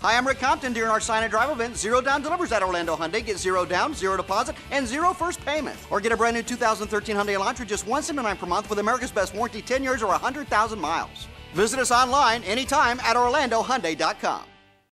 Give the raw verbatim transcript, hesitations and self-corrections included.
Hi, I'm Rick Compton. During our Sign and Drive event, zero down delivers at Orlando Hyundai. Get zero down, zero deposit, and zero first payment. Or get a brand new two thousand thirteen Hyundai Elantra just one seventy-nine per month with America's best warranty, ten years or one hundred thousand miles. Visit us online anytime at orlando hyundai dot com.